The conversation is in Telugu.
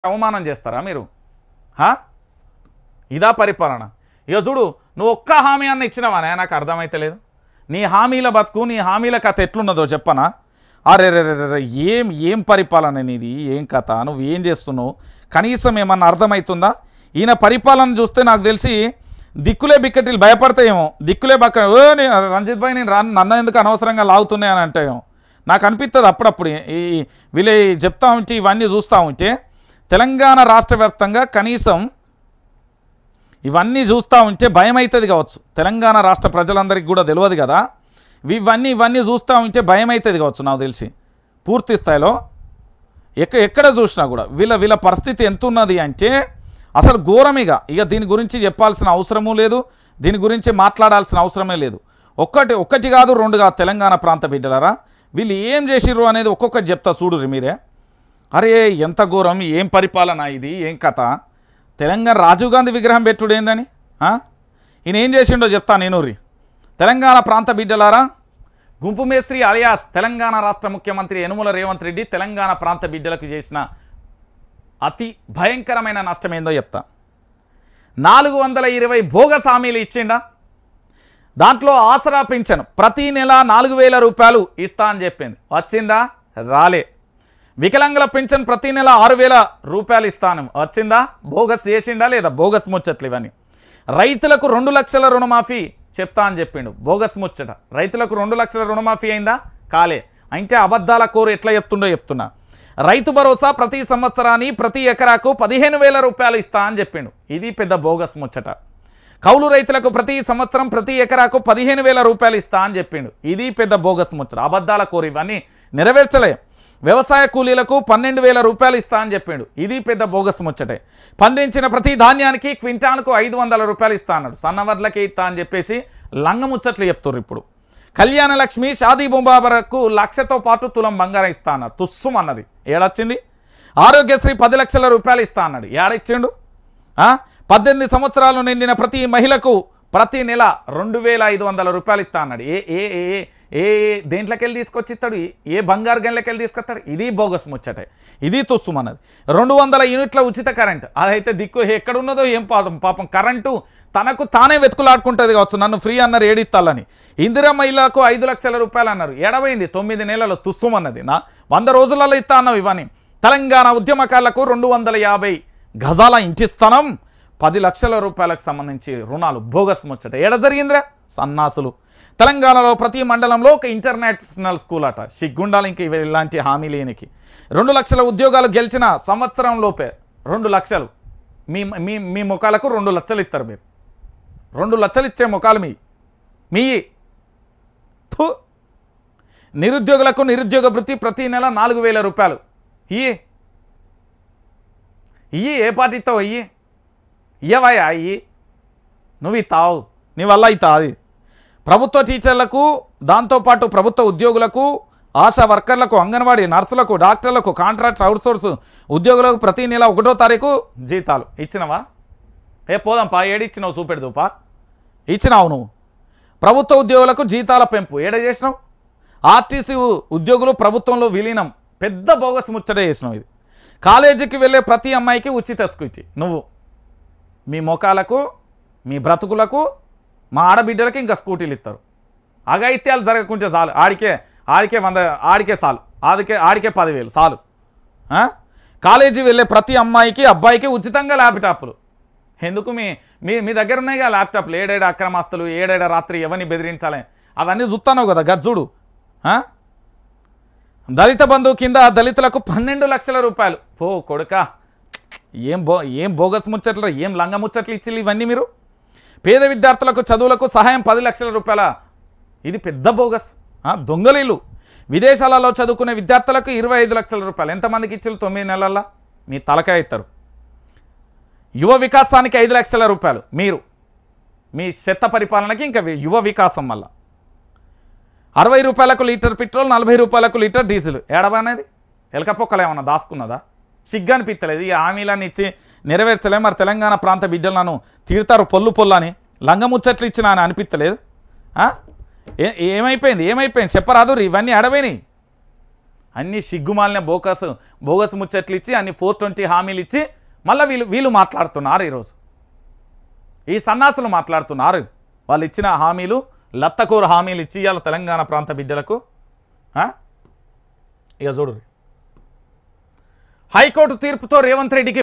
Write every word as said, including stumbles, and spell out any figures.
అవమానం చేస్తారా మీరు? హా ఇదా పరిపాలన? ఇక చూడు, నువ్వు ఒక్క హామీ అన్న ఇచ్చినావా? నాకు అర్థమైతలేదు. నీ హామీల బతుకు, నీ హామీల కథ ఎట్లున్నదో చెప్పనా? అరే రే రే ఏం ఏం పరిపాలన నీది, ఏం కథ, నువ్వు ఏం చేస్తున్నావు, కనీసం ఏమన్నా అర్థమవుతుందా? ఈయన పరిపాలన చూస్తే నాకు తెలిసి దిక్కులే బిక్కటిలు భయపడతాయేమో. దిక్కులే బక్క ఓ రంజిత్ భాయ్ నేను రా నన్ను ఎందుకు అనవసరంగా లాగుతున్నాయి అని అంటాయేమో నాకు అనిపిస్తుంది అప్పుడప్పుడు. ఈ వీళ్ళే చెప్తా ఉంటే ఇవన్నీ చూస్తూ ఉంటే తెలంగాణ రాష్ట్ర వ్యాప్తంగా కనీసం ఇవన్నీ చూస్తూ ఉంటే భయం అవుతుంది కావచ్చు. తెలంగాణ రాష్ట్ర ప్రజలందరికీ కూడా తెలియదు కదా, ఇవన్నీ ఇవన్నీ చూస్తూ ఉంటే భయం అవుతుంది కావచ్చు నాకు తెలిసి. పూర్తి స్థాయిలో ఎక్క ఎక్కడ చూసినా కూడా వీళ్ళ వీళ్ళ పరిస్థితి ఎంత ఉన్నది అంటే అసలు ఘోరమిగా. ఇక దీని గురించి చెప్పాల్సిన అవసరమూ లేదు, దీని గురించి మాట్లాడాల్సిన అవసరమే లేదు. ఒక్కటి ఒక్కటి కాదు రెండు కాదు తెలంగాణ ప్రాంత బిడ్డలారా, వీళ్ళు ఏం చేసిర్రు అనేది ఒక్కొక్కటి చెప్తా చూడుర్రి మీరే. అరే ఎంత ఘోరం, ఏం పరిపాలన ఇది, ఏం కథ. తెలంగాణ రాజీవ్ గాంధీ విగ్రహం పెట్టుడు ఏందని ఈయన ఏం చేసిండో చెప్తా నేను రీ. తెలంగాణ ప్రాంత బిడ్డలారా, గుంపు మేస్త్రి అలియాస్ తెలంగాణ రాష్ట్ర ముఖ్యమంత్రి యనుమల రేవంత్ రెడ్డి తెలంగాణ ప్రాంత బిడ్డలకు చేసిన అతి భయంకరమైన నష్టం ఏందో చెప్తా. నాలుగు వందల ఇరవై బోగస్ హామీలు ఇచ్చిండా. దాంట్లో ఆసరా పింఛను ప్రతి నెల నాలుగు వేల రూపాయలు ఇస్తా అని చెప్పింది, వచ్చిందా? రాలే. వికలాంగుల పింఛన్ ప్రతి నెల ఆరు వేల రూపాయలు ఇస్తాను, వచ్చిందా? బోగస్ చేసిండా లేదా? బోగస్ ముచ్చట్లు ఇవన్నీ. రైతులకు రెండు లక్షల రుణమాఫీ చెప్తా అని చెప్పిండు, బోగస్ ముచ్చట. రైతులకు రెండు లక్షల రుణమాఫీ అయిందా? కాలే. అంటే అబద్ధాల కోరు ఎట్లా చెప్తుండో చెప్తున్నా. రైతు భరోసా ప్రతి సంవత్సరాన్ని ప్రతి ఎకరాకు పదిహేను వేల రూపాయలు ఇస్తా అని చెప్పిండు, ఇది పెద్ద బోగస్ ముచ్చట. కౌలు రైతులకు ప్రతి సంవత్సరం ప్రతి ఎకరాకు పదిహేను వేల రూపాయలు ఇస్తా అని చెప్పిండు, ఇది పెద్ద బోగస్ ముచ్చట. అబద్ధాల కోరు ఇవన్నీ నెరవేర్చలే. వ్యవసాయ కూలీలకు పన్నెండు వేల రూపాయలు ఇస్తా అని చెప్పిండు, ఇది పెద్ద బోగస్ ముచ్చటే. పండించిన ప్రతి ధాన్యానికి క్వింటాన్కు ఐదు వందల రూపాయలు ఇస్తా అన్నాడు, సన్నవర్లకే ఇస్తా అని చెప్పేసి లంగ ముచ్చట్లు చెప్తుర్రు ఇప్పుడు. కళ్యాణ లక్ష్మి షాదీ బొంబాబరకు లక్షతో పాటు తులం బంగారం ఇస్తా అన్నాడు, తుస్సుం అన్నది, ఏడొచ్చింది. ఆరోగ్యశ్రీ పది లక్షల రూపాయలు ఇస్తా అన్నాడు, ఏడిచ్చిండు. పద్దెనిమిది సంవత్సరాలు నిండిన ప్రతి మహిళకు ప్రతి నెల రెండు వేల ఐదు వందల రూపాయలు ఇస్తా అన్నాడు. ఏ ఏ ఏ ఏ దేంట్లోకి వెళ్ళి తీసుకొచ్చి ఇస్తాడు, ఏ బంగారు గంటలకి వెళ్ళి తీసుకొస్తాడు, ఇది బోగస్ ముచ్చటే, ఇది తుస్సుం అన్నది. రెండు వందల యూనిట్ల ఉచిత కరెంట్, అదైతే దిక్కు ఎక్కడున్నదో ఏం పాపం పాపం కరెంటు తనకు తానే వెతుకులాడుకుంటుంది కావచ్చు, నన్ను ఫ్రీ అన్నారు ఏడిత్తాలని. ఇందిరా మహిళకు ఐదు లక్షల రూపాయలు అన్నారు, ఎడబైంది తొమ్మిది నెలలు తుస్సుం అన్నది. నా వంద రోజులలో ఇస్తా అన్నావు ఇవన్నీ. తెలంగాణ ఉద్యమకారులకు రెండు వందల యాభై గజాల ఇంటిస్తానం పది లక్షల రూపాయలకు సంబంధించి రుణాలు, బోగస్ ముచ్చట. ఏడ జరిగిందిరా సన్నాసులు. తెలంగాణలో ప్రతి మండలంలో ఒక ఇంటర్నేషనల్ స్కూల్ అట, సిగ్గుండాలి ఇంక ఇలాంటి హామీ లేనికి. రెండు లక్షల ఉద్యోగాలు గెలిచిన సంవత్సరం లోపే రెండు లక్షలు మీ మీ మీ ముఖాలకు రెండు లక్షలు ఇస్తారు మీరు, రెండు లక్షలు ఇచ్చే ముఖాలు మీ మీ నిరుద్యోగులకు నిరుద్యోగ వృత్తి ప్రతి నెల నాలుగు వేల రూపాయలు ఇయ్యి ఇయ్యి ఏ పార్టీ ఇస్తావు, ఇయ్యి ఇయ్యవయ్యా ఇయ్యి, నువ్వు ఇస్తావు, నీ వల్ల అవుతా అది. ప్రభుత్వ టీచర్లకు దాంతోపాటు ప్రభుత్వ ఉద్యోగులకు ఆశా వర్కర్లకు అంగన్వాడీ నర్సులకు డాక్టర్లకు కాంట్రాక్ట్ అవుట్సోర్స్ ఉద్యోగులకు ప్రతి నెల ఒకటో తారీఖు జీతాలు ఇచ్చినవా? ఏ పోదాంపా, ఏడిచ్చినావు చూపెడదుపా, ఇచ్చినావు నువ్వు. ప్రభుత్వ ఉద్యోగులకు జీతాల పెంపు ఏడ చేసినావు? ఆర్టీసీ ఉద్యోగులు ప్రభుత్వంలో విలీనం, పెద్ద బోగస్ ముచ్చటే చేసినావు ఇది. కాలేజీకి వెళ్ళే ప్రతి అమ్మాయికి ఉచిత స్కూటీ, నువ్వు మీ మొఖాలకు మీ బ్రతుకులకు మా ఆడబిడ్డలకి ఇంకా స్కూటీలు ఇస్తారు. అఘాయిత్యాలు జరగకుంటే చాలు, ఆడికే ఆడికే వంద ఆడికే చాలు, ఆడికే ఆడికే పదివేలు చాలు. కాలేజీ వెళ్ళే ప్రతి అమ్మాయికి అబ్బాయికి ఉచితంగా ల్యాప్టాప్లు. ఎందుకు మీ మీ మీ దగ్గర ఉన్నాయి కదా ల్యాప్టాప్లు, ఏడేడ అక్రమాస్తులు, ఏడేడ రాత్రి ఎవరిని బెదిరించాలి అవన్నీ చూస్తాను కదా గజ్జుడు. దళిత బంధువు కింద దళితులకు పన్నెండు లక్షల రూపాయలు. ఓ కొడుక, ఏం బో ఏం బోగస్ ముచ్చట్లు, ఏం లంగ ముచ్చట్లు ఇచ్చిల్లు ఇవన్నీ మీరు. పేద విద్యార్థులకు చదువులకు సహాయం పది లక్షల రూపాయల, ఇది పెద్ద బోగస్. దొంగలీలు. విదేశాలలో చదువుకునే విద్యార్థులకు ఇరవై ఐదు లక్షల రూపాయలు, ఎంతమందికి ఇచ్చిల్లు తొమ్మిది నెలల్లో? మీ తలకాయ ఇస్తారు. యువ వికాసానికి ఐదు లక్షల రూపాయలు మీరు, మీ చెత్త పరిపాలనకి ఇంకా యువ వికాసం వల్ల. అరవై రూపాయలకు లీటర్ పెట్రోల్, నలభై రూపాయలకు లీటర్ డీజిల్, ఏడవనేది ఎలకపోక్కలు ఏమన్నా దాచుకున్నదా? సిగ్గు అనిపించలేదు. ఈ హామీలన్నీ ఇచ్చి నెరవేర్చలే. మరి తెలంగాణ ప్రాంత బిడ్డలను తీరుతారు పొల్లు పొల్లు అని, లంగముచ్చట్లు ఇచ్చిన అని అనిపించలేదు? ఏ ఏమైపోయింది ఏమైపోయింది చెప్పరాదు, ఇవన్నీ అడవేని అన్ని సిగ్గుమాలిన బోకస్ బోగస్ ముచ్చట్లు ఇచ్చి అన్ని ఫోర్ ట్వంటీ హామీలు ఇచ్చి మళ్ళీ వీళ్ళు వీళ్ళు మాట్లాడుతున్నారు ఈరోజు. ఈ సన్నాసులు మాట్లాడుతున్నారు. వాళ్ళు ఇచ్చిన హామీలు లత్తకూరు హామీలు ఇచ్చి ఇవాళ తెలంగాణ ప్రాంత బిడ్డలకు. ఇక చూడు, హైకోర్టు తీర్పుతో రేవంత్ రెడ్డికి